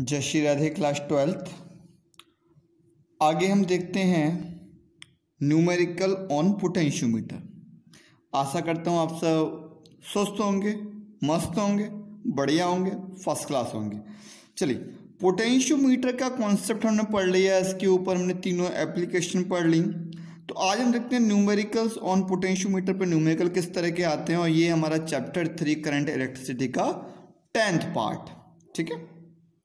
जय Shri Radhe class 12th। आगे हम देखते हैं न्यूमेरिकल ऑन पोटेंशियोमीटर। आशा करता हूँ आप सब स्वस्थ होंगे, मस्त होंगे, बढ़िया होंगे, फर्स्ट क्लास होंगे। चलिए, पोटेंशियोमीटर का कॉन्सेप्ट हमने पढ़ लिया, इसके ऊपर हमने तीनों एप्लीकेशन पढ़ ली। तो आज हम देखते हैं न्यूमेरिकल्स ऑन पोटेंशियोमीटर पर न्यूमेरिकल किस तरह के आते हैं, और ये हमारा चैप्टर 3 करंट इलेक्ट्रिसिटी का 10th पार्ट। ठीक है,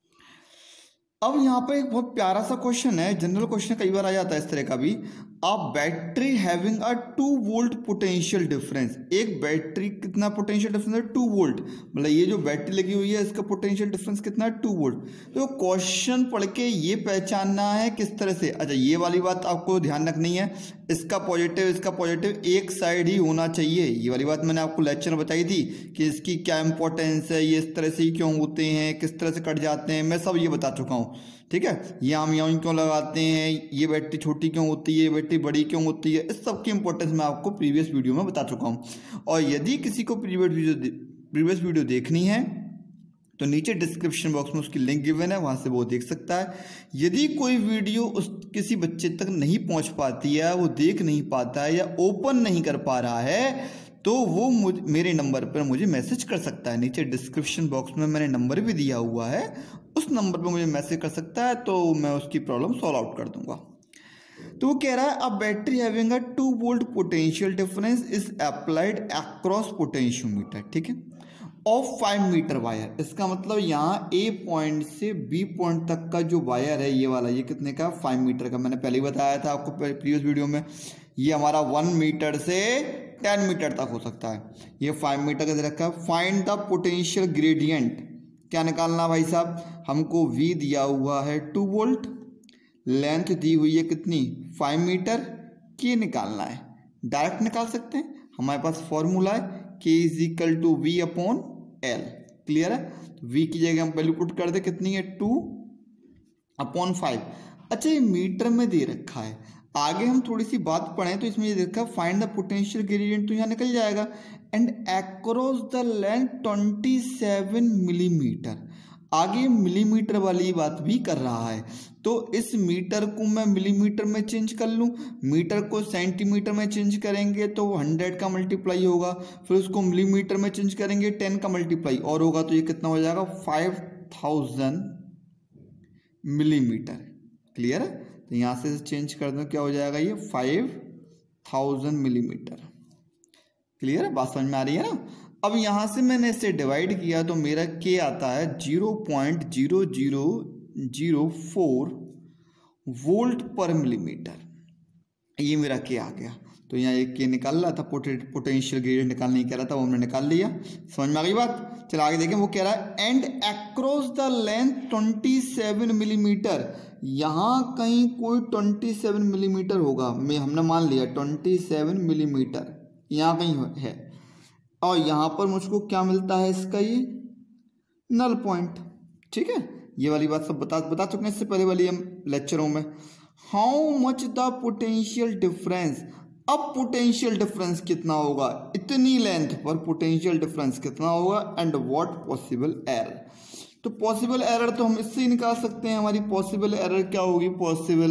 अब यहाँ पर एक बहुत प्यारा सा क्वेश्चन है, जनरल क्वेश्चन कई बार आ जाता है इस तरह का भी। A battery having a 2 volt potential difference, एक बैटरी कितना पोटेंशियल डिफरेंस है 2 वोल्ट, मतलब ये जो बैटरी लगी हुई है इसका पोटेंशियल डिफरेंस कितना है 2 वोल्ट। तो क्वेश्चन पढ़ के ये पहचानना है किस तरह से। अच्छा, ये वाली बात आपको ध्यान रखनी है, इसका पॉजिटिव एक साइड ही होना चाहिए। ये वाली बात मैंने आपको लेक्चर में बताई थी कि इसकी क्या इंपॉर्टेंस है, ये इस तरह से ही क्यों होते हैं, किस तरह से कट जाते हैं, मैं सब ये बता चुका हूँ। ठीक है, ये हम यहाँ क्यों लगाते हैं, ये बैटरी छोटी क्यों होती है, ये बैटरी बड़ी क्यों होती है, इस सब की इंपॉर्टेंस मैं आपको प्रीवियस वीडियो में बता चुका हूँ। और यदि किसी को प्रीवियस वीडियो देखनी है तो नीचे डिस्क्रिप्शन बॉक्स में उसकी लिंक गिवन है, वहाँ से वो देख सकता है। यदि कोई वीडियो किसी बच्चे तक नहीं पहुँच पाती है, वो देख नहीं पाता है या ओपन नहीं कर पा रहा है, तो वो मेरे नंबर पर मुझे मैसेज कर सकता है। नीचे डिस्क्रिप्शन बॉक्स में मैंने नंबर भी दिया हुआ है, उस नंबर पर मुझे मैसेज कर सकता है, तो मैं उसकी प्रॉब्लम सॉल्व आउट कर दूंगा। तो वो कह रहा है, a battery having a 2 volt potential difference is applied across potentiometer, ठीक है, ऑफ 5 मीटर वायर। इसका मतलब यहाँ ए पॉइंट से बी पॉइंट तक का जो वायर है ये वाला, ये कितने का 5 मीटर का, मैंने पहले ही बताया था आपको प्रीवियस वीडियो में। ये हमारा 1 मीटर से 10 मीटर तक हो सकता है, ये 5 मीटर का दे रखा है। फाइंड द पोटेंशियल ग्रेडियंट, क्या निकालना भाई साहब, हमको V दिया हुआ है 2 वोल्ट, लेंथ दी हुई है कितनी 5 मीटर, K निकालना है। डायरेक्ट निकाल सकते हैं, हमारे पास फॉर्मूला है K = V/L। क्लियर है, तो V की जगह हम वैल्यू पुट कर दे, कितनी है 2/5। अच्छा, ये मीटर में दे रखा है, आगे हम थोड़ी सी बात पढ़ें तो इसमें ये देखा फाइंड द पोटेंशियल ग्रेडियंट, तो यहाँ निकल जाएगा। And across the length 27 millimetre, आगे मिलीमीटर वाली बात भी कर रहा है, तो इस मीटर को मैं मिलीमीटर में चेंज कर लूँ, मीटर को सेंटीमीटर में चेंज करेंगे तो 100 का मल्टीप्लाई होगा, फिर उसको मिलीमीटर में चेंज करेंगे 10 का मल्टीप्लाई और होगा, तो ये कितना हो जाएगा 5000 मिलीमीटर। क्लियर है, तो यहाँ से चेंज कर दो, क्या हो जाएगा ये 5000 मिलीमीटर। क्लियर है, बात समझ में आ रही है ना। अब यहाँ से मैंने इसे डिवाइड किया तो मेरा K आता है 0.0004 वोल्ट पर मिलीमीटर, ये मेरा K आ गया। तो यहाँ एक K निकाल रहा था, पोटेंशियल ग्रेडियंट निकालने कह रहा था, वो हमने निकाल लिया। समझ में आ गई बात। चलो आगे देखें, वो कह रहा है and across the length 27 millimetre, यहाँ कहीं कोई 27 मिलीमीटर होगा, हमने मान लिया 27 मिलीमीटर यहाँ कहीं है, और यहाँ पर मुझको क्या मिलता है इसका ये नल पॉइंट। ठीक है, ये वाली बात सब बता चुके हैं इससे पहले वाली हम लेक्चरों में। How much the potential difference, अब पोटेंशियल डिफरेंस कितना होगा, इतनी लेंथ पर पोटेंशियल डिफरेंस कितना होगा, एंड व्हाट पॉसिबल एरर। तो पॉसिबल एरर तो हम इससे ही निकाल सकते हैं, हमारी पॉसिबल एरर क्या होगी, पॉसिबल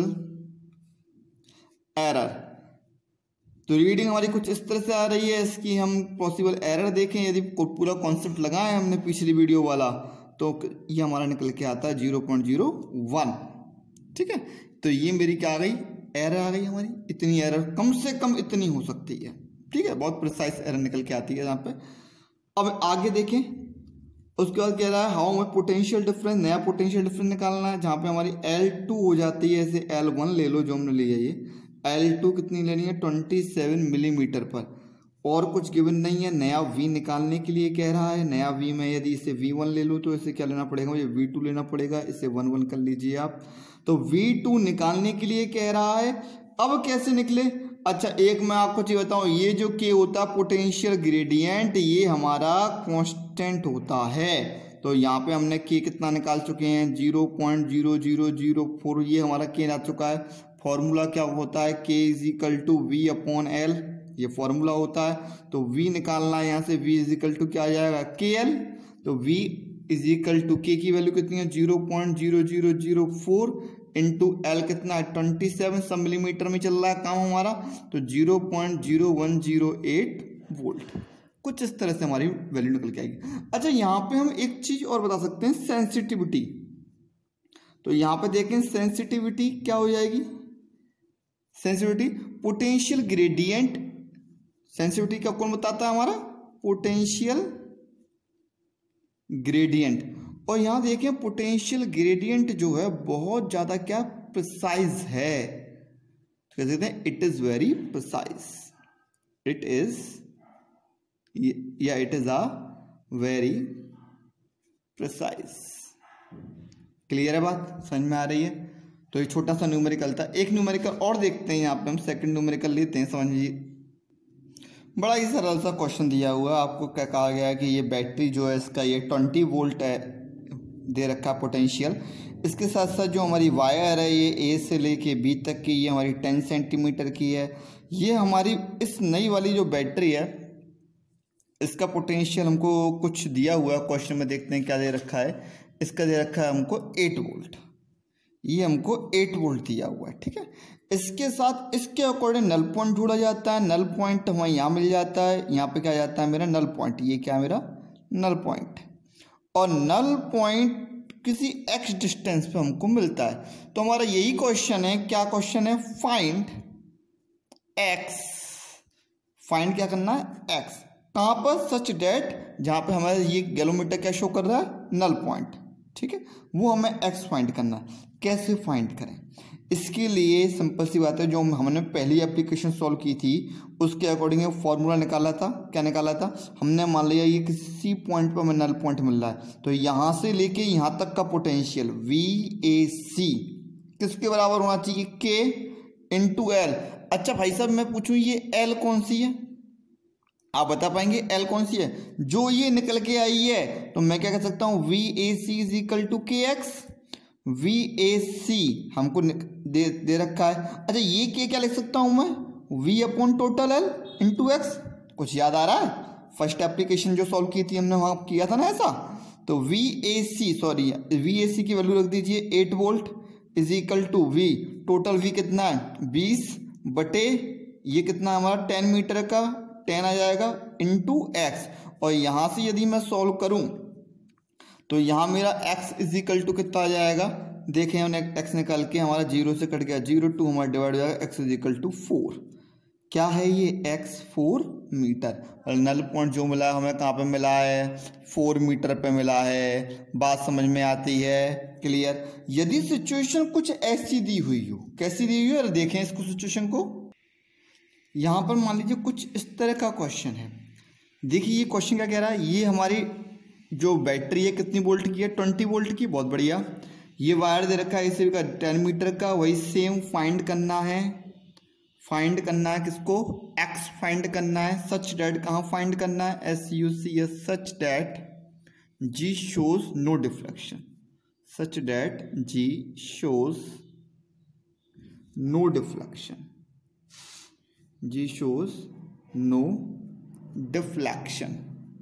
एरर। तो रीडिंग हमारी कुछ इस तरह से आ रही है, इसकी हम पॉसिबल एरर देखें, यदि पूरा कॉन्सेप्ट लगाए हमने पिछली वीडियो वाला, तो ये हमारा निकल के आता है 0.01। ठीक है, तो ये मेरी क्या आ गई, एरर आ गई हमारी, इतनी एरर कम से कम इतनी हो सकती है। ठीक है, बहुत प्रिसाइज एरर निकल के आती है यहाँ पे। अब आगे देखें, उसके बाद कह रहा है हाउ मच पोटेंशियल डिफरेंस, नया पोटेंशियल डिफरेंस निकालना है, जहाँ पे हमारी L2 हो जाती है, ऐसे L1 ले लो जो हमने लिया, ये L2 कितनी लेनी है 27 मिलीमीटर पर, और कुछ गिवन नहीं है। नया V निकालने के लिए कह रहा है, नया V में यदि इसे V1 ले लूँ तो इसे क्या लेना पड़ेगा, मुझे V2 लेना पड़ेगा, इसे 1 कर लीजिए आप। तो V2 निकालने के लिए कह रहा है, अब कैसे निकले। अच्छा, एक मैं आपको चीज बताऊं, ये जो K होता है पोटेंशियल ग्रेडियंट, ये हमारा कांस्टेंट होता है, तो यहाँ पे हमने K कितना निकाल चुके हैं 0.0004, ये हमारा K आ चुका है। फॉर्मूला क्या होता है, K = V/L, ये फॉर्मूला होता है। तो V निकालना है, यहाँ से V = क्या आ जाएगा KL, तो V इज इक्वल टू के की वैल्यू कितनी है 0.0004 इंटू एल कितना है 27 मिलीमीटर में चल रहा है काम हमारा, तो 0.0108 वोल्ट। कुछ इस तरह से हमारी वैल्यू निकल के आएगी। अच्छा यहाँ पे हम एक चीज और बता सकते हैं, सेंसिटिविटी। तो यहाँ पे देखें सेंसिटिविटी क्या हो जाएगी, सेंसिटिविटी पोटेंशियल ग्रेडियंट। सेंसिटिविटी का कौन बताता है हमारा, पोटेंशियल ग्रेडियंट। और यहां देखें पोटेंशियल ग्रेडियंट जो है बहुत ज्यादा क्या प्रिसाइज है, तो कह सकते हैं it is very precise, it is या it is a very precise. Clear है बात, समझ में आ रही है। तो ये छोटा सा न्यूमेरिकल था। एक न्यूमेरिकल और देखते हैं, यहाँ पे हम सेकंड न्यूमेरिकल लेते हैं, समझिए। बड़ा ही सरल सा क्वेश्चन दिया हुआ है आपको, क्या कहा गया है कि ये बैटरी जो है इसका ये 20 वोल्ट है दे रखा है पोटेंशियल। इसके साथ साथ जो हमारी वायर है ये ए से लेके बी तक की, ये हमारी 10 सेंटीमीटर की है। ये हमारी इस नई वाली जो बैटरी है इसका पोटेंशियल हमको कुछ दिया हुआ है क्वेश्चन में, देखते हैं क्या दे रखा है। इसका दे रखा है हमको 8 वोल्ट, ये हमको 8 वोल्ट दिया हुआ है, ठीक है। इसके साथ इसके अकॉर्डिंग नल पॉइंट ढूंढा जाता है। नल पॉइंट हमें यहाँ मिल जाता है, यहाँ पे क्या जाता है मेरा नल पॉइंट, ये क्या मेरा नल पॉइंट। और नल पॉइंट किसी x डिस्टेंस पे हमको मिलता है। तो हमारा यही क्वेश्चन है, क्या क्वेश्चन है, फाइंड x। फाइंड क्या करना है, x कहाँ पर, सच डेट जहाँ पे हमारा ये गैलोमीटर क्या शो कर रहा है, नल पॉइंट, ठीक है, वो हमें x फाइंड करना है। कैसे फाइंड करें, इसके लिए सिंपल सी बात है, जो हमने पहली एप्लीकेशन सॉल्व की थी उसके अकॉर्डिंग फॉर्मूला निकाला था। क्या निकाला था हमने, मान लिया ये किसी पॉइंट पर हमें नल पॉइंट मिल रहा है, तो यहाँ से लेके यहाँ तक का पोटेंशियल VAC किसके बराबर होना चाहिए, K इंटू एल। अच्छा भाई साहब मैं पूछूं ये L कौन सी है, आप बता पाएंगे L कौन सी है, जो ये निकल के आई है, तो मैं क्या कह सकता हूँ VAC is equal to KX। VAC हमको दे रखा है। अच्छा ये क्या लिख सकता हूं मैं, V upon total L into x. कुछ याद आ रहा है, फर्स्ट एप्लीकेशन जो सॉल्व की थी हमने वहां किया था ना ऐसा। तो VAC की वैल्यू रख दीजिए 8 volt is equal to V, total V कितना है 20 बटे ये कितना हमारा 10 मीटर का 10 आ जाएगा इंटू एक्स। और यहां से यदि मैं सॉल्व करूं तो यहाँ मेरा x इज इक्वल टू कितना आ जाएगा, देखें हमने x निकाल के हमारा 0 से कट गया 0, 2 हमारा डिवाइड हो जाएगा, x इज इक्वल टू 4। क्या है ये x 4 मीटर। और नल पॉइंट जो मिला हमें कहाँ पे मिला है, 4 मीटर पे मिला है। बात समझ में आती है, क्लियर। यदि सिचुएशन कुछ ऐसी दी हुई हो, कैसी दी हुई हो, देखें इसको सिचुएशन को। यहाँ पर मान लीजिए कुछ इस तरह का क्वेश्चन है। देखिए ये क्वेश्चन क्या कह रहा है, ये हमारी जो बैटरी है कितनी वोल्ट की है, 20 वोल्ट की, बहुत बढ़िया। ये वायर दे रखा है इसे का 10 मीटर का, वही सेम फाइंड करना है। फाइंड करना है किसको, x फाइंड करना है। सच डैट कहाँ फाइंड करना है, SUCS, such that G shows no deflection, such that G shows no deflection, G shows no deflection,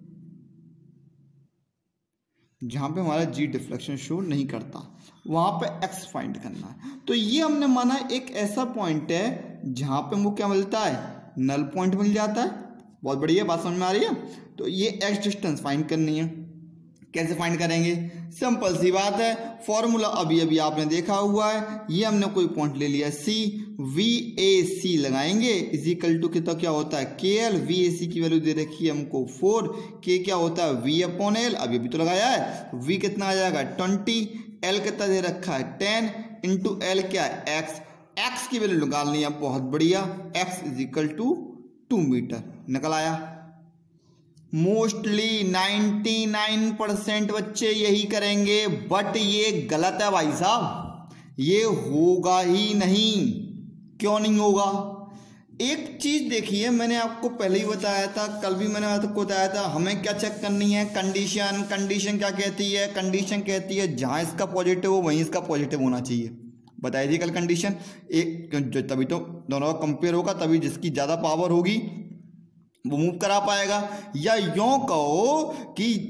जहां पे हमारा G डिफ्लेक्शन शो नहीं करता वहां पे x फाइंड करना है। तो ये हमने माना एक ऐसा पॉइंट है जहां पे हमको क्या मिलता है, नल पॉइंट मिल जाता है। बहुत बढ़िया, बात समझ में आ रही है। तो ये x डिस्टेंस फाइंड करनी है। कैसे फाइंड करेंगे, सिंपल सी बात है, फॉर्मूला अभी अभी आपने देखा हुआ है। ये हमने कोई पॉइंट ले लिया C, VAC लगाएंगे इज इक्वल टू कितना क्या होता है KL। VAC की वैल्यू दे रखी है हमको 4, K क्या होता है V अपॉन L, अभी अभी तो लगाया है। V कितना आ जाएगा 20, L कितना दे रखा है 10 इंटू L क्या है X। X की वैल्यू निकालनी है, बहुत बढ़िया, X is equal to 2 metre निकल आया। मोस्टली 99% बच्चे यही करेंगे, बट ये गलत है भाई साहब, ये होगा ही नहीं। क्यों नहीं होगा, एक चीज देखिए, मैंने आपको पहले ही बताया था, कल भी मैंने आपको बताया था, हमें क्या चेक करनी है, कंडीशन। कंडीशन क्या कहती है, कंडीशन कहती है जहां इसका पॉजिटिव हो वहीं इसका पॉजिटिव होना चाहिए। बताई थी कल कंडीशन, एक तभी तो दोनों का कंपेयर होगा, तभी जिसकी ज्यादा पावर होगी वो मूव करा पाएगा। या यूं कहो कि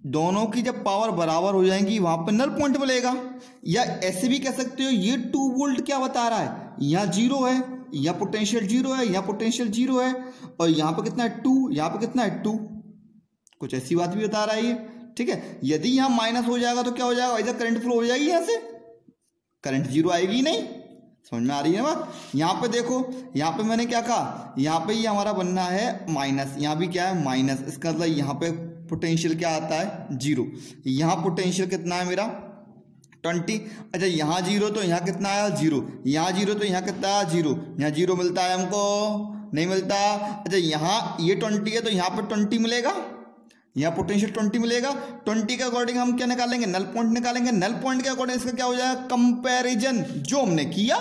दोनों की जब पावर बराबर हो जाएंगी वहां पर नल पॉइंट मिलेगा। या ऐसे भी कह सकते हो ये 2 वोल्ट क्या बता रहा है, यहाँ 0 है, यहाँ पोटेंशियल 0 है, यहाँ पोटेंशियल 0 है, और यहाँ पे कितना है 2, यहाँ पे कितना है 2, कुछ ऐसी बात भी बता रहा है ये। ठीक है, यदि यहाँ माइनस हो जाएगा तो क्या हो जाएगा, इधर करंट फ्लो हो जाएगी, यहाँ से करंट 0 आएगी ही नहीं। समझ में आ रही है बात। यहाँ पे देखो, यहाँ पे मैंने क्या कहा, यहाँ पे ये हमारा बनना है माइनस, यहाँ भी क्या है माइनस, इसका मतलब यहाँ पे पोटेंशियल क्या आता है 0। यहाँ पोटेंशियल कितना है मेरा 20। अच्छा यहाँ 0 तो यहाँ कितना आया 0, यहाँ 0 तो यहाँ कितना आया 0, यहाँ 0 मिलता है हमको, नहीं मिलता। अच्छा यहाँ ये 20 है तो यहाँ पे 20 मिलेगा, यहाँ पोटेंशियल 20 मिलेगा। 20 के अकॉर्डिंग हम क्या निकालेंगे, नल पॉइंट निकालेंगे। नल पॉइंट के अकॉर्डिंग इसका क्या हो जाएगा, कंपैरिजन, जो हमने किया।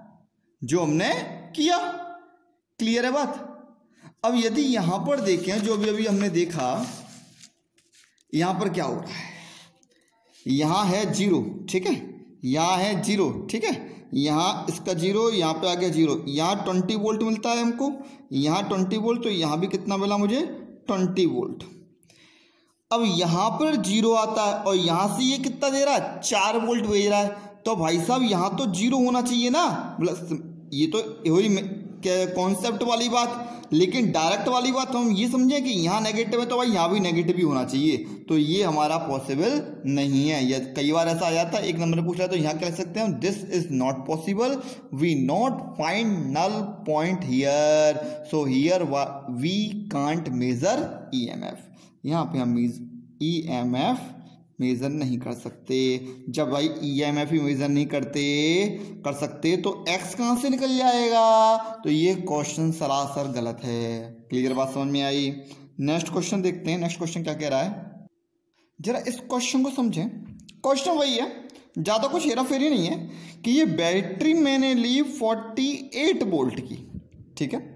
क्लियर है बात। अब यदि यहां पर देखें, जो अभी हमने देखा, यहां पर क्या हो रहा है, यहां है 0, ठीक है, यहां है 0, ठीक है, यहाँ इसका 0, यहाँ पे आ गया 0, यहाँ 20 वोल्ट मिलता है हमको, यहाँ 20 वोल्ट, तो यहाँ भी कितना मिला मुझे 20 वोल्ट। अब यहाँ पर 0 आता है और यहाँ से ये कितना दे रहा है 4 वोल्ट भेज रहा है, तो भाई साहब यहाँ तो 0 होना चाहिए ना, मतलब ये तो वही कॉन्सेप्ट वाली बात। लेकिन डायरेक्ट वाली बात हम ये समझें कि यहाँ नेगेटिव है तो भाई यहाँ भी नेगेटिव ही होना चाहिए, तो ये हमारा पॉसिबल नहीं है। ये कई बार ऐसा आ जाता है, 1 नंबर पूछ रहा है तो यहाँ क्या लिख सकते हैं, this is not possible, we not find null point here, so here we can't measure EMF। यहाँ पे हम EMF मेज़र नहीं कर सकते। जब भाई EMF ही मेज़र नहीं कर सकते तो X कहाँ से निकल जाएगा, तो ये क्वेश्चन सरासर गलत है। क्लियर बात समझ में आई। नेक्स्ट क्वेश्चन देखते हैं, नेक्स्ट क्वेश्चन क्या कह रहा है, जरा इस क्वेश्चन को समझें। क्वेश्चन वही है, ज़्यादा कुछ हेरा फेरी नहीं है कि ये बैटरी मैंने ली 48 वोल्ट की, ठीक है।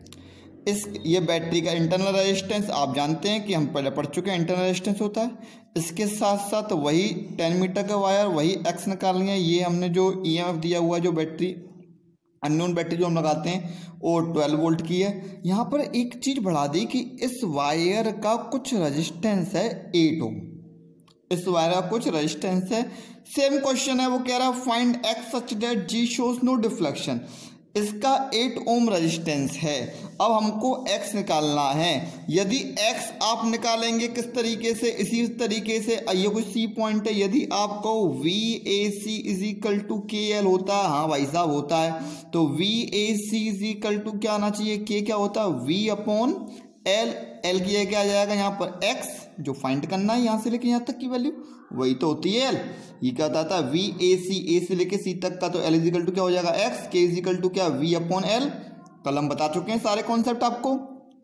ये बैटरी का इंटरनल रेजिस्टेंस आप जानते हैं कि हम पहले पढ़ चुके हैं, इंटरनल रेजिस्टेंस होता है। इसके साथ साथ वही 10 मीटर का वायर, वही X निकालनी है। ये हमने जो EMF दिया हुआ है, जो बैटरी अननोन बैटरी जो हम लगाते हैं वो 12 वोल्ट की है। यहाँ पर एक चीज़ बढ़ा दी कि इस वायर का कुछ रेजिस्टेंस है 8 ओम, इस वायर का कुछ रेजिस्टेंस है। सेम क्वेश्चन है, वो कह रहा है find X such that G shows no deflection. इसका 8 ओम रेजिस्टेंस है। अब हमको X निकालना है। यदि X आप निकालेंगे किस तरीके से, इसी तरीके से, ये कोई C पॉइंट है, यदि आपको VAC is equal to KL होता है, हाँ भाई साहब होता है, तो VAC इज इक्वल टू क्या आना चाहिए, K क्या होता है V अपॉन L। L की क्या आ जाएगा यहाँ पर X, जो फाइंड करना है यहाँ से लेके यहाँ तक की वैल्यू वही तो होती है L। ये क्या होता था VAC, A से लेके C तक का, तो L इज इक्वल टू क्या हो जाएगा X, K is equal to क्या V अपॉन L। कल हम बता चुके हैं सारे कॉन्सेप्ट आपको,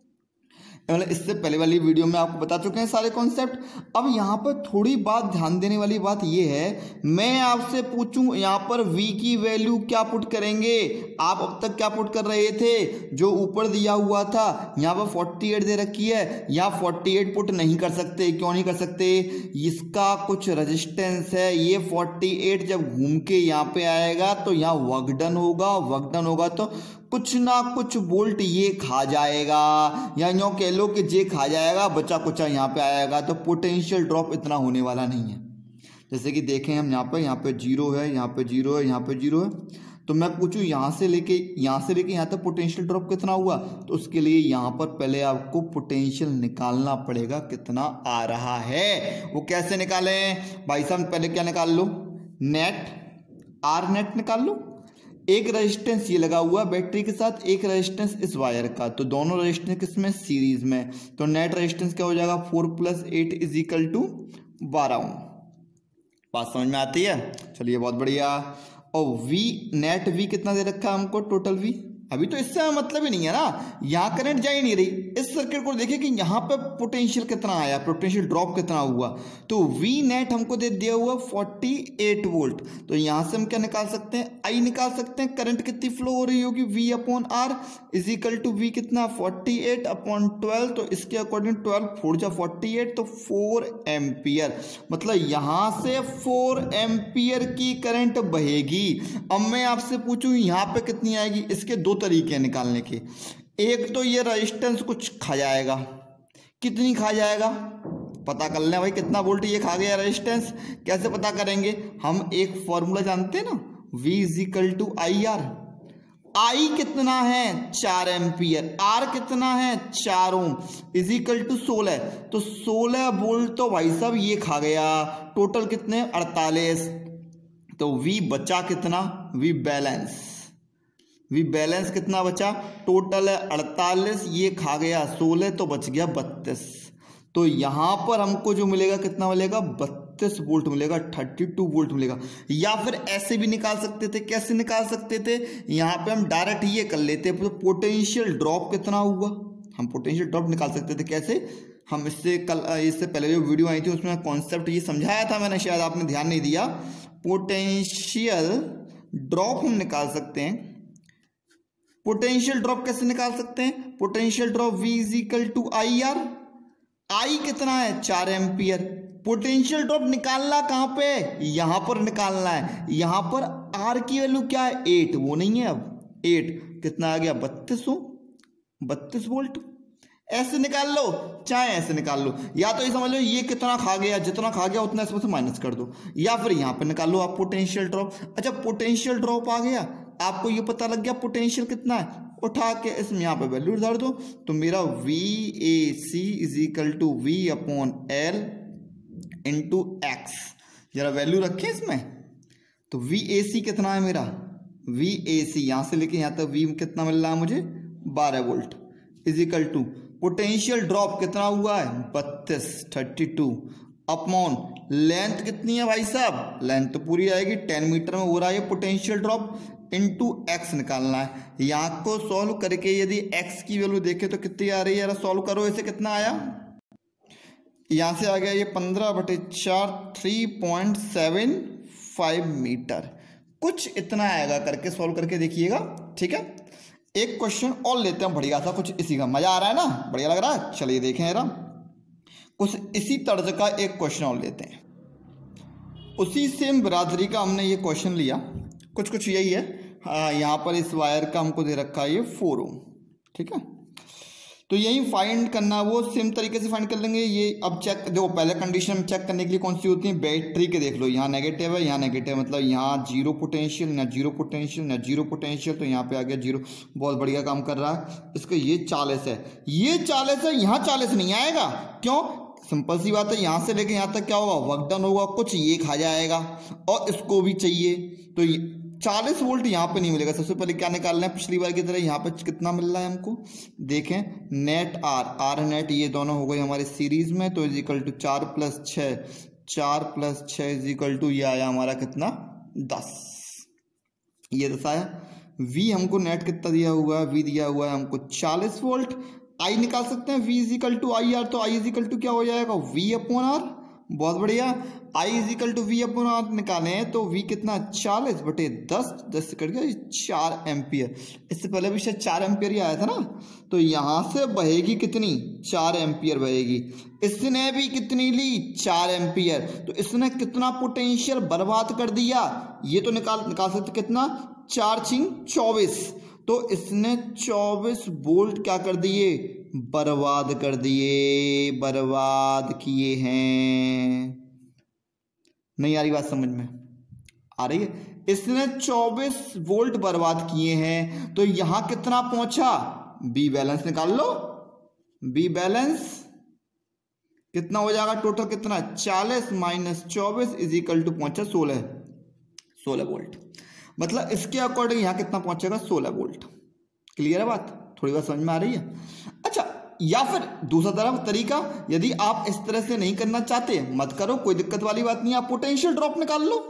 मतलब इससे पहले वाली वीडियो में आपको बता चुके हैं सारे कॉन्सेप्ट। अब यहाँ पर थोड़ी बात ध्यान देने वाली बात ये है, मैं आपसे पूछूं यहाँ पर V की वैल्यू क्या पुट करेंगे। आप अब तक क्या पुट कर रहे थे, जो ऊपर दिया हुआ था, यहाँ पर 48 दे रखी है, यहाँ 48 पुट नहीं कर सकते। क्यों नहीं कर सकते, इसका कुछ रेजिस्टेंस है, ये 48 जब घूम के यहाँ पे आएगा तो यहाँ वर्क डन होगा, तो कुछ ना कुछ वोल्ट ये खा जाएगा, या यूँ कह लो कि जे खा जाएगा, बचा कुचा यहाँ पे आएगा, तो पोटेंशियल ड्रॉप इतना होने वाला नहीं है। जैसे कि देखें हम यहाँ पे 0 है, यहाँ पे 0 है, यहाँ पे 0 है, तो मैं पूछूं यहाँ से लेके यहाँ तक पोटेंशियल ड्रॉप कितना हुआ, तो उसके लिए यहाँ पर पहले आपको पोटेंशियल निकालना पड़ेगा कितना आ रहा है। वो कैसे निकालें भाई साहब, पहले क्या निकाल लो, नेट, R नेट निकाल लो। एक रेजिस्टेंस ये लगा हुआ बैटरी के साथ, एक रेजिस्टेंस इस वायर का, तो दोनों रेजिस्टेंस किसमें, सीरीज में, तो नेट रेजिस्टेंस क्या हो जाएगा 4 + 8 इज इक्वल टू 12 ओम। बात समझ में आती है, चलिए बहुत बढ़िया। और V नेट V कितना दे रखा है हमको, टोटल V, अभी तो इससे मतलब ही नहीं है ना, यहाँ करंट जा ही नहीं रही। इस सर्किट को देखिए कि यहाँ पे पोटेंशियल कितना आया, पोटेंशियल ड्रॉप कितना हुआ, तो V नेट हमको दे दिया हुआ 48 वोल्ट। तो यहाँ से हम क्या निकाल सकते हैं, I निकाल सकते हैं, करंट कितनी फ्लो हो रही होगी, V upon R is equal to V कितना 48 अपॉन 12, तो इसके अकॉर्डिंग 12 4 जा 48, तो 4 एम्पियर, मतलब यहाँ से 4 एम्पियर की करंट बहेगी। अब मैं आपसे पूछूं यहाँ पे कितनी आएगी, इसके दो तरीके हैं निकालने के। एक तो ये रेजिस्टेंस कुछ खा जाएगा, कितनी खा जाएगा पता कर लें भाई कितना वोल्ट ये खा गया रेजिस्टेंस। कैसे पता करेंगे, हम एक फॉर्मूला जानते हैं ना, V is equal to I R. I कितना है 4 एम्पियर, आर कितना है 4 ओम, इज इक्वल टू 16। तो 16 वोल्ट तो भाई साहब ये खा गया, टोटल कितने 48। तो V बचा कितना, V बैलेंस, V बैलेंस कितना बचा, टोटल है 48, ये खा गया 16 तो बच गया 32। तो यहां पर हमको जो मिलेगा कितना मिलेगा, 32 वोल्ट मिलेगा, 32 वोल्ट मिलेगा। या फिर ऐसे भी निकाल सकते थे, कैसे निकाल सकते थे, यहां पे हम डायरेक्ट ये कर लेते, तो पोटेंशियल ड्रॉप कितना हुआ, हम पोटेंशियल ड्रॉप निकाल सकते थे। कैसे, हम इससे पहले जो वीडियो आई थी उसमें कॉन्सेप्ट ये समझाया था मैंने, शायद आपने ध्यान नहीं दिया। पोटेंशियल ड्रॉप हम निकाल सकते हैं। पोटेंशियल ड्रॉप कैसे निकाल सकते हैं, potential drop V is equal to I R. I कितना है 4 एम्पियर। पोटेंशियल ड्रॉप निकालना कहां पे, यहां पर निकालना है। यहां पर आर की वैल्यू क्या है 8, वो नहीं है अब 8, कितना आ गया 32 वोल्ट। ऐसे निकाल लो चाहे ऐसे निकाल लो, या तो ये समझ लो ये कितना खा गया, जितना खा गया उतना इसमें से माइनस कर दो, या फिर यहां पर निकाल लो आप पोटेंशियल ड्रॉप। अच्छा पोटेंशियल ड्रॉप आ गया, आपको ये पता लग गया पोटेंशियल कितना है, उठा के इसमें यहाँ पे वैल्यू धर दो। तो मेरा VAC is equal to V upon L into x, जरा वैल्यू रखें इसमें। तो VAC कितना है मेरा, VAC यहाँ से लेके यहाँ तक V कितना मिल रहा है मुझे 12 volt, is equal to potential drop कितना हुआ है 32 अपॉन लेंथ कितनी है भाई साहब, लेंथ तो पूरी आएगी 10 मीटर में हो रहा है पोटेंशियल ड्रॉप, इंटू एक्स निकालना है। यहाँ को सॉल्व करके यदि एक्स की वैल्यू देखे तो कितनी आ रही है, यार सॉल्व करो, इसे कितना आया, यहाँ से आ गया ये 15/4 3.75 मीटर, कुछ इतना आएगा, करके सॉल्व करके देखिएगा। ठीक है, एक क्वेश्चन और लेते हैं बढ़िया सा, कुछ इसी का मजा आ रहा है ना, बढ़िया लग रहा है, चलिए देखें जरा, कुछ इसी तर्ज का एक क्वेश्चन और लेते हैं। उसी सेम बिरादरी का हमने ये क्वेश्चन लिया, कुछ यही है। यहाँ पर इस वायर का हमको दे रखा है ये 4 ओम, ठीक है। तो यही फाइंड करना, वो सेम तरीके से फाइंड कर लेंगे। ये अब चेक, देखो पहले कंडीशन चेक करने के लिए कौन सी होती है, बैटरी के देख लो, यहाँ नेगेटिव है, यहाँ नेगेटिव है, मतलब यहाँ जीरो पोटेंशियल, ना जीरो पोटेंशियल, ना जीरो पोटेंशियल, तो यहाँ पे आ गया जीरो, बहुत बढ़िया काम कर रहा है। इसका ये 40 है, ये 40 है, यहाँ 40 नहीं आएगा, क्यों, सिंपल सी बात है, यहाँ से लेके यहाँ तक क्या होगा, वर्क डन होगा, कुछ ये खा जाएगा, और इसको भी चाहिए, तो 40 वोल्ट यहाँ पे नहीं मिलेगा। सबसे पहले क्या निकालना है, पिछली बार की तरह यहाँ पे कितना मिल रहा है हमको, देखें नेट आर नेट, ये दोनों हो गए हमारे सीरीज में, तो is equal to 4 + 6, 4 + 6 is equal to ये आया हमारा कितना 10, ये 10 आया। V हमको नेट कितना दिया हुआ है, V दिया हुआ है हमको 40 वोल्ट। I निकाल सकते हैं, V is equal to I R, तो I इज इक्वल टू क्या हो जाएगा, V अपॉन आर, बहुत बढ़िया। I is equal to V upon R निकाले हैं, तो V कितना 40/10, 10 से कट गया 4 एम्पियर। इससे पहले भी शायद 4 एम्पियर ही आया था ना, तो यहाँ से बहेगी कितनी 4 एम्पियर बहेगी। इसने भी कितनी ली 4 एम्पियर, तो इसने कितना पोटेंशियल बर्बाद कर दिया, ये तो निकाल सकते, कितना 4 × 24, तो इसने 24 वोल्ट क्या कर दिए, बर्बाद कर दिए, बर्बाद किए हैं। नहीं आ रही बात समझ में, आ रही है, इसने 24 वोल्ट बर्बाद किए हैं, तो यहां कितना पहुंचा, बी बैलेंस निकाल लो, बी बैलेंस कितना हो जाएगा, टोटल कितना 40 - 24 इज इक्वल टू पहुंचा 16 वोल्ट, मतलब इसके अकॉर्डिंग यहां कितना पहुंचेगा 16 वोल्ट। क्लियर है बात, थोड़ी बात समझ में आ रही है। अच्छा, या फिर दूसरा तरफ तरीका, यदि आप इस तरह से नहीं करना चाहते मत करो, कोई दिक्कत वाली बात नहीं, आप पोटेंशियल ड्रॉप निकाल लो,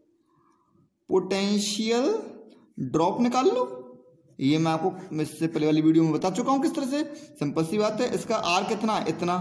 पोटेंशियल ड्रॉप निकाल लो। ये मैं आपको इससे पहले वाली वीडियो में बता चुका हूं किस तरह से, सिंपल सी बात है। इसका आर कितना, इतना,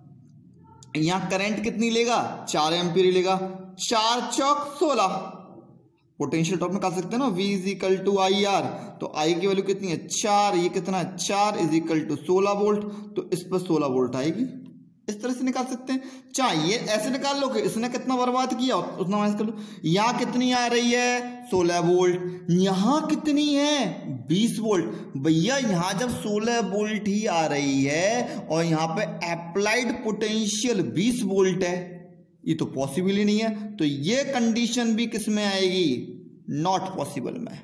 यहां करंट कितनी लेगा 4 एम्पीयर लेगा, 4 चौक 16, पोटेंशियल ड्रॉप निकाल सकते हैं ना, V is equal to I R, तो I की वैल्यू कितनी है 4, ये कितना है 4 इज इक्वल टू 16 वोल्ट, तो इस पर 16 वोल्ट आएगी। इस तरह से निकाल सकते हैं। चाहिए ऐसे निकाल लो कि इसने कितना बर्बाद किया उतना माइनस कर लो। यहाँ कितनी आ रही है 16 वोल्ट, यहाँ कितनी है 20 वोल्ट। भैया यहाँ जब 16 वोल्ट ही आ रही है और यहाँ पे अप्लाइड पोटेंशियल 20 वोल्ट है, ये तो पॉसिबल ही नहीं है। तो ये कंडीशन भी किस में आएगी, नॉट पॉसिबल में।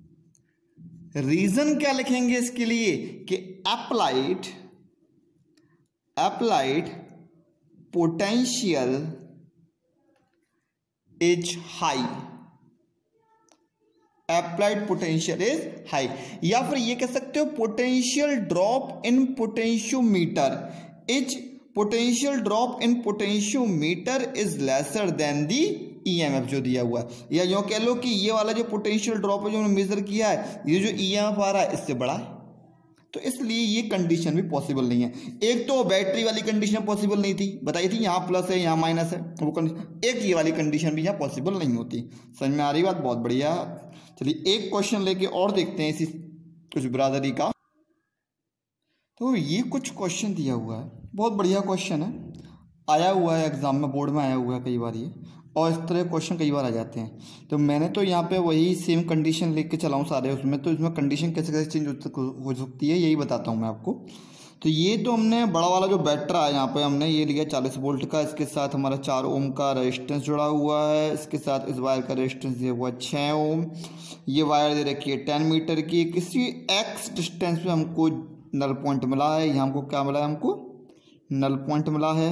रीजन क्या लिखेंगे इसके लिए कि applied potential is high, applied potential is high। या फिर ये कह सकते हो potential drop in potentiometer is lesser than the EMF जो दिया हुआ है। या यूं कह लो कि ये वाला जो पोटेंशियल ड्रॉप है जो हमने मेजर किया है, ये जो EMF आ रहा है इससे बड़ा है। तो इसलिए ये कंडीशन भी पॉसिबल नहीं है। एक तो बैटरी वाली कंडीशन पॉसिबल नहीं थी, बताई थी यहाँ प्लस है यहाँ माइनस है, वो कंडीशन। एक ये वाली कंडीशन भी यहाँ पॉसिबल नहीं होती। समझ में आ रही बात, बहुत बढ़िया। चलिए एक क्वेश्चन लेके और देखते हैं इसी कुछ बिरादरी का। तो ये कुछ क्वेश्चन दिया हुआ है, बहुत बढ़िया क्वेश्चन है, आया हुआ है एग्जाम में, बोर्ड में आया हुआ है कई बार ये, और इस तरह क्वेश्चन कई बार आ जाते हैं। तो मैंने तो यहाँ पे वही सेम कंडीशन लेके चला हूँ सारे उसमें, तो इसमें कंडीशन कैसे कैसे चेंज हो सकती है यही बताता हूँ मैं आपको। तो ये तो हमने बड़ा वाला जो बैटरा है यहाँ पे हमने ये लिया 40 वोल्ट का, इसके साथ हमारा 4 ओम का रेजिस्टेंस जुड़ा हुआ है, इसके साथ इस वायर का रेजिस्टेंस दिया हुआ 6 ओम। ये वायर दे रखी है 10 मीटर की, किसी एक्स डिस्टेंस पे हमको नल पॉइंट मिला है। यहाँ हमको क्या मिला है, हमको नल पॉइंट मिला है।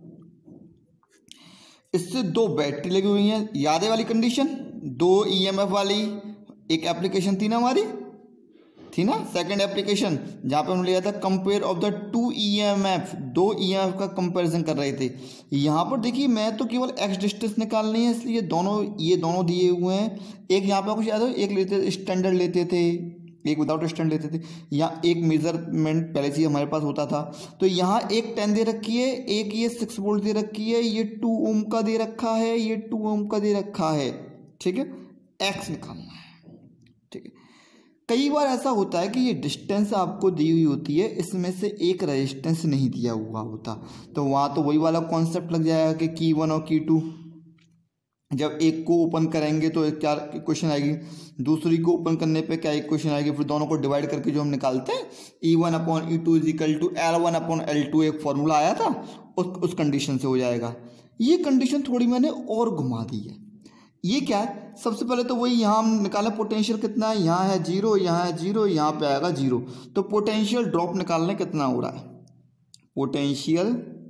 इससे 2 बैटरी लगी हुई हैं, याद है वाली कंडीशन, 2 EMF वाली एक एप्लीकेशन थी ना हमारी, थी ना सेकंड एप्लीकेशन, जहाँ पे हमने लिया था compare of the 2 EMF, 2 EMF का कंपैरिजन कर रहे थे। यहाँ पर देखिए मैं तो केवल एक्स डिस्टेंस निकालनी है, इसलिए ये दोनों दिए हुए हैं। एक यहाँ पे कुछ याद हो, एक लेते स्टैंडर्ड लेते थे, एक विदाउट स्टैंड लेते थे, यहाँ एक मेजरमेंट पहले से हमारे पास होता था। तो यहाँ एक 10 दे रखी है, एक ये 6 वोल्ट दे रखी है, ये 2 ओम का दे रखा है, ये 2 ओम का दे रखा है। ठीक है, एक्स निकालना है। ठीक है, कई बार ऐसा होता है कि ये डिस्टेंस आपको दी हुई होती है, इसमें से एक रेजिस्टेंस नहीं दिया हुआ होता, तो वहाँ तो वही वाला कॉन्सेप्ट लग जाएगा कि की 1 और की 2। जब एक को ओपन करेंगे तो क्या इक्वेशन आएगी, दूसरी को ओपन करने पे क्या इक्वेशन आएगी, फिर दोनों को डिवाइड करके जो हम निकालते हैं E1/E2 = L1/L2 एक फॉर्मूला आया था, उस कंडीशन से हो जाएगा। ये कंडीशन थोड़ी मैंने और घुमा दी है। ये क्या है, सबसे पहले तो वही यहाँ हम निकाला पोटेंशियल कितना है, यहाँ है 0, यहाँ है 0, यहाँ पे आएगा 0। तो पोटेंशियल ड्रॉप निकालने कितना हो रहा है, पोटेंशियल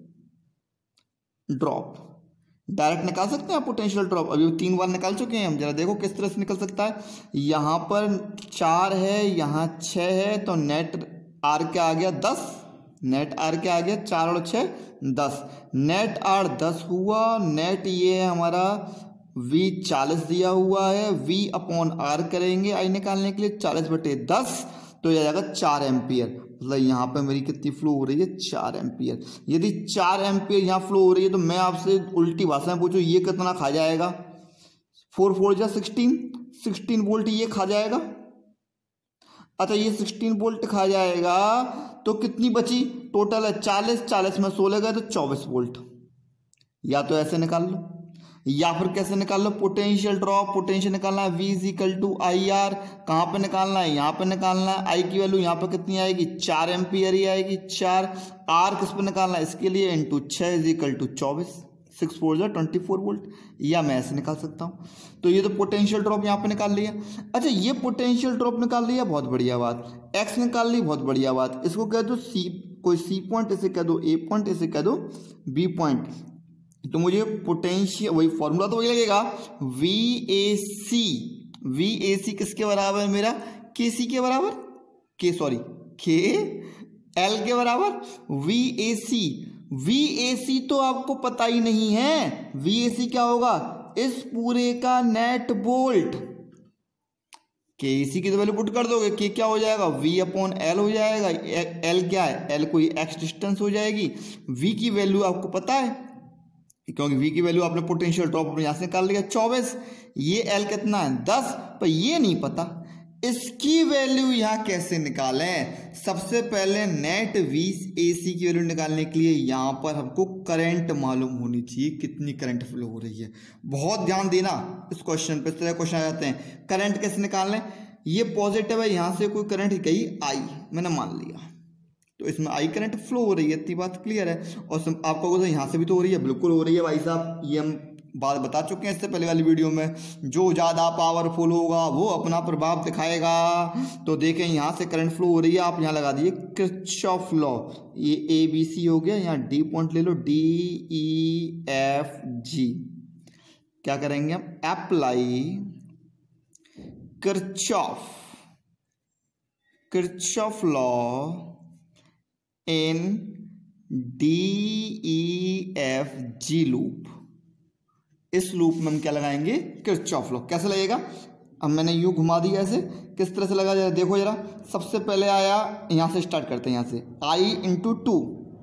ड्रॉप डायरेक्ट निकाल सकते हैं आप पोटेंशियल ड्रॉप, अभी 3 बार निकाल चुके हैं हम। जरा देखो किस तरह से निकल सकता है। यहाँ पर 4 है, यहाँ 6 है, तो नेट आर क्या आ गया 10, नेट आर क्या आ गया 4 और 6 10, नेट आर 10 हुआ। नेट ये है हमारा V 40 दिया हुआ है, V/R करेंगे आई निकालने के लिए 40/10, तो यह जाएगा 4 एम्पियर। मतलब यहाँ पे मेरी कितनी फ्लो हो रही है 4 एम्पियर। यदि 4 एम्पियर यहाँ फ्लो हो रही है तो मैं आपसे उल्टी भाषा में पूछूं ये कितना खा जाएगा, 4 4 जा 16 वोल्ट ये खा जाएगा। अच्छा ये 16 वोल्ट खा जाएगा तो कितनी बची, टोटल है 40 में 16 गए तो 24 वोल्ट। या तो ऐसे निकाल लो या फिर कैसे निकाल लो, पोटेंशियल ड्रॉप, पोटेंशियल निकालना है V = IR, कहाँ पे निकालना है, यहाँ पे निकालना है। I की वैल्यू यहाँ पे कितनी आएगी 4 एम्पियर ही आएगी 4। R किस पे निकालना है, इसके लिए इंटू 6 = 24, 6 4 जा 24 वोल्ट। या मैं ऐसे निकाल सकता हूँ। तो ये तो पोटेंशियल ड्रॉप यहाँ पे निकाल लिया। अच्छा ये पोटेंशियल ड्रॉप निकाल लिया, बहुत बढ़िया बात। X निकाल ली, बहुत बढ़िया बात। इसको कह दो C, कोई C पॉइंट, इसे कह दो A पॉइंट, इसे कह दो B पॉइंट। तो मुझे पोटेंशियल वही फॉर्मूला तो वही लगेगा, VAC किसके बराबर है मेरा, KC के बराबर, KL के बराबर। VAC तो आपको पता ही नहीं है, VAC क्या होगा, इस पूरे का नेट वोल्ट। KC की तो वैल्यू पुट कर दोगे, K क्या हो जाएगा V/L हो जाएगा। L क्या है, L कोई एक्स डिस्टेंस हो जाएगी। V की वैल्यू आपको पता है क्योंकि V की वैल्यू आपने पोटेंशियल ड्रॉप यहाँ से निकाल लिया 24। ये L कितना है 10, पर ये नहीं पता, इसकी वैल्यू यहाँ कैसे निकालें? सबसे पहले नेट VAC की वैल्यू निकालने के लिए यहाँ पर हमको करंट मालूम होनी चाहिए, कितनी करंट फ्लो हो रही है। बहुत ध्यान देना इस क्वेश्चन पे, इस तरह क्वेश्चन आ जाते हैं। करंट कैसे निकालने? ये पॉजिटिव है, यहाँ से कोई करंट गई I, मैंने मान लिया, तो इसमें I करंट फ्लो हो रही है, इतनी बात क्लियर है। और आपको यहाँ से भी तो हो रही है, बिल्कुल हो रही है भाई साहब, ये हम बात बता चुके हैं इससे पहले वाली वीडियो में। जो ज़्यादा पावरफुल होगा वो अपना प्रभाव दिखाएगा। तो देखें यहाँ से करंट फ्लो हो रही है, आप यहाँ लगा दीजिए किरचॉफ लॉ। ये ABC हो गया, यहाँ D पॉइंट ले लो, DEFG। क्या करेंगे हम? Apply Kirchhoff law in DEFG loop. इस लूप में हम क्या लगाएंगे? Kirchhoff law. कैसे लगेगा? अब मैंने यूं घुमा दिया, ऐसे किस तरह से लगा जरा देखो जरा। सबसे पहले आया, यहाँ से स्टार्ट करते हैं, यहाँ से I इंटू टू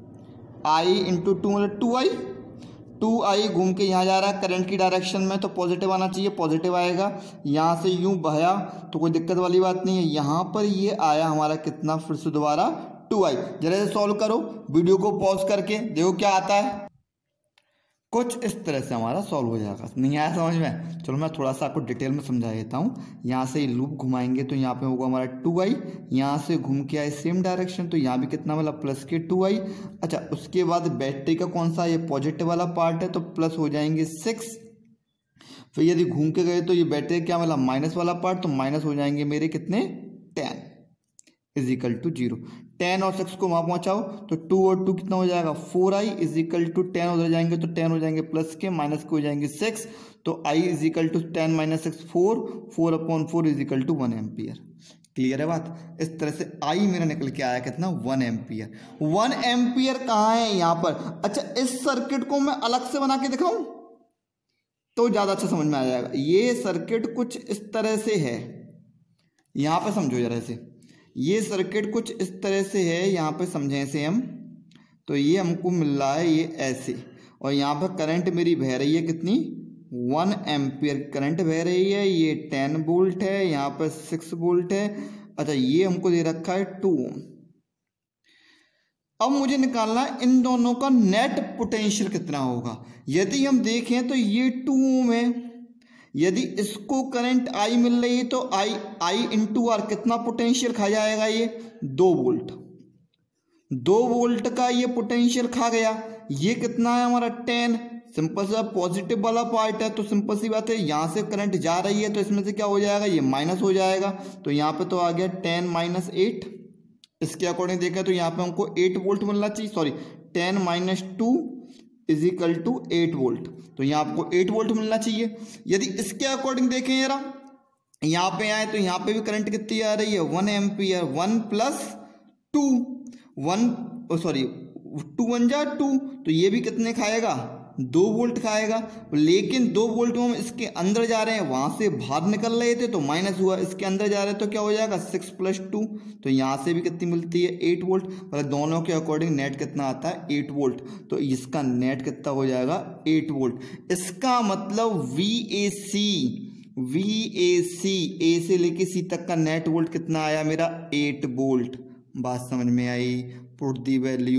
मतलब 2I घूम के यहाँ जा रहा है करंट की डायरेक्शन में, तो पॉजिटिव आना चाहिए, पॉजिटिव आएगा। यहाँ से यूं बहया तो कोई दिक्कत वाली बात नहीं है। यहाँ पर ये आया हमारा कितना, फिर से दोबारा 2I। जरा से सॉल्व करो, वीडियो को पॉज करके देखो क्या आता है। कुछ इस तरह से हमारा सॉल्व हो जाएगा। नहीं आया समझ में? चलो मैं थोड़ा सा आपको डिटेल में समझा देता हूँ। यहाँ से लूप घुमाएंगे तो यहाँ पे होगा हमारा 2I, यहाँ से घूम के आए सेम डायरेक्शन, तो यहाँ भी कितना वाला प्लस के 2I। अच्छा, उसके बाद बैटरी का कौन सा, ये पॉजिटिव वाला पार्ट है, तो प्लस हो जाएंगे 6। फिर यदि घूम के गए तो ये बैटरी क्या वाला, माइनस वाला पार्ट, तो माइनस हो जाएंगे मेरे कितने, 10 इजिकल टू 0। 10 और 6 को वहाँ पहुँचाओ तो 2 और 2 कितना हो जाएगा, 4I इजिकल टू 10 उधर जाएंगे तो 10 हो जाएंगे प्लस के, माइनस के हो जाएंगे 6, तो I is equal to 10 minus 6 4 upon 4 is equal to 1 ampere. Clear है बात? इस तरह से I मेरा निकल के आया कितना, 1 एम्पियर। 1 एम्पियर कहाँ है? यहाँ पर। अच्छा, इस सर्किट को मैं अलग से बना के दिखाऊं तो ज़्यादा अच्छा समझ में आ जाएगा। ये सर्किट कुछ इस तरह से है, यहाँ पे समझो जरा से। ये सर्किट कुछ इस तरह से है, यहाँ पे समझें इसे हम, तो ये हमको मिल रहा है ये ऐसे, और यहाँ पर करंट मेरी बह रही है कितनी, 1 एम्पियर करंट बह रही है। ये 10 वोल्ट है, यहाँ पर 6 वोल्ट है। अच्छा, ये हमको दे रखा है 2 ओम। अब मुझे निकालना है इन दोनों का नेट पोटेंशियल कितना होगा। यदि हम देखें तो ये 2 ओम है, यदि इसको करंट I मिल रही है तो I इंटू आर कितना पोटेंशियल खा जाएगा, ये 2 वोल्ट। 2 वोल्ट का ये पोटेंशियल खा गया। ये कितना है हमारा, 10। सिंपल सा पॉजिटिव वाला पार्ट है, तो सिंपल सी बात है, यहाँ से करंट जा रही है तो इसमें से क्या हो जाएगा, ये माइनस हो जाएगा। तो यहाँ पे तो आ गया 10 माइनस 8। इसके अकॉर्डिंग देखें तो यहाँ पे हमको 8 वोल्ट मिलना चाहिए, sorry 10 minus 2 is equal to 8 volt, तो यहाँ आपको 8 वोल्ट मिलना चाहिए। यदि इसके अकॉर्डिंग देखें जरा, यहाँ पे आए तो यहाँ पे भी करंट कितनी आ रही है, 1 एम्पियर। 1 प्लस 2, 2 1 जा 2, तो ये भी कितने खाएगा, 2 वोल्ट खाएगा। लेकिन 2 वोल्ट में हम इसके अंदर जा रहे हैं, वहां से बाहर निकल रहे थे तो माइनस हुआ, इसके अंदर जा रहे हैं तो क्या हो जाएगा, 6 प्लस 2, तो यहाँ से भी कितनी मिलती है, 8 वोल्ट। मतलब दोनों के अकॉर्डिंग नेट कितना आता है, 8 वोल्ट। तो इसका नेट कितना हो जाएगा, 8 वोल्ट। इसका मतलब VAC ए से लेके सी तक का नेट वोल्ट कितना आया मेरा, 8 वोल्ट। बात समझ में आई? पुट दी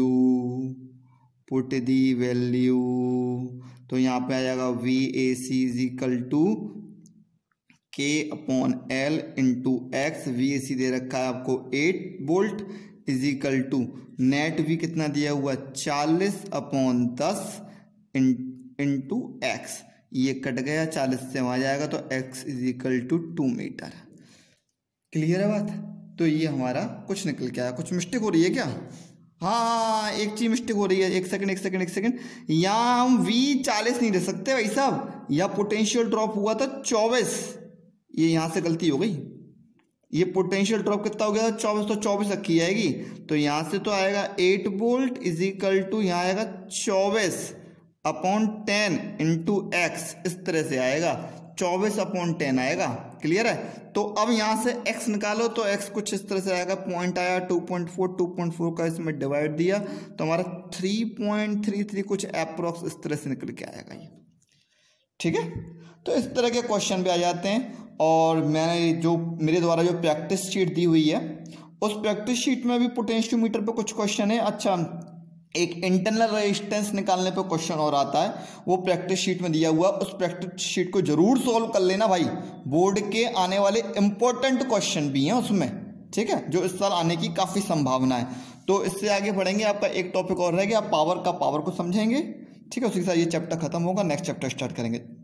वैल्यू, तो यहाँ पे आ जाएगा VAC is equal to K upon L into x. VAC दे रखा है आपको 8 volt is equal to net भी कितना दिया हुआ, 40 अपॉन 10 इंटू एक्स। ये कट गया, 40 से वहाँ जाएगा तो x is equal to 2 metre. Clear है बात? तो ये हमारा कुछ निकल के आया। कुछ मिस्टेक हो रही है क्या? हाँ, एक चीज मिस्टेक हो रही है। एक सेकंड, यहाँ हम V 40 नहीं दे सकते भाई साहब, यह पोटेंशियल ड्रॉप हुआ था 24, ये यहाँ से गलती हो गई। ये पोटेंशियल ड्रॉप कितना हो गया था, 24, तो 24 रखी जाएगी, तो यहाँ से तो आएगा 8 वोल्ट इज इक्वल टू, यहाँ आएगा 24 अपॉन 10 इंटू एक्स। इस तरह से आएगा, 24 अपॉन 10 आएगा। क्लियर है? तो अब यहाँ से x निकालो तो x कुछ इस तरह से आएगा, पॉइंट आया 2.4 का इसमें डिवाइड दिया तो हमारा 3.33 कुछ अप्रोक्स इस तरह से निकल के आएगा ये। ठीक है? तो इस तरह के क्वेश्चन भी आ जाते हैं। और मैंने जो मेरे द्वारा जो प्रैक्टिस शीट दी हुई है उस प्रैक्टिस शीट में भी पोटेंशियोमीटर पे कुछ क्वेश्चन है। अच्छा, एक इंटरनल रेजिस्टेंस निकालने पे क्वेश्चन और आता है, वो प्रैक्टिस शीट में दिया हुआ, उस प्रैक्टिस शीट को जरूर सॉल्व कर लेना भाई। बोर्ड के आने वाले इंपॉर्टेंट क्वेश्चन भी हैं उसमें, ठीक है, जो इस साल आने की काफ़ी संभावना है। तो इससे आगे बढ़ेंगे, आपका एक टॉपिक और रहेगा, आप पावर को समझेंगे, ठीक है। उसी के साथ ये चैप्टर खत्म होगा, नेक्स्ट चैप्टर स्टार्ट करेंगे।